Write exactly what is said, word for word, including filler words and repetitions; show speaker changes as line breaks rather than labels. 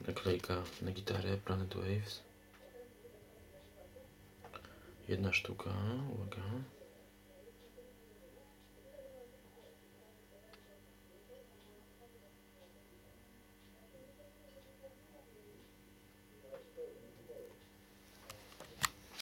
naklejka na gitarę Planet Waves. Jedna sztuka, uwaga.